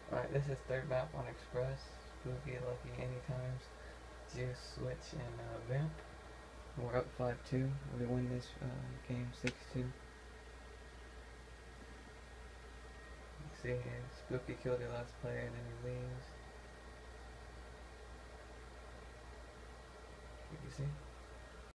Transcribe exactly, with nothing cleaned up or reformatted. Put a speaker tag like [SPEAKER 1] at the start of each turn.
[SPEAKER 1] Alright, this is third map on Express. Spooky, Lucky, Anytimes, Juice, Switch, and uh, Vamp. We're up five two. We win this uh, game six two. See here, Spooky killed your last player and then he leaves. You can see.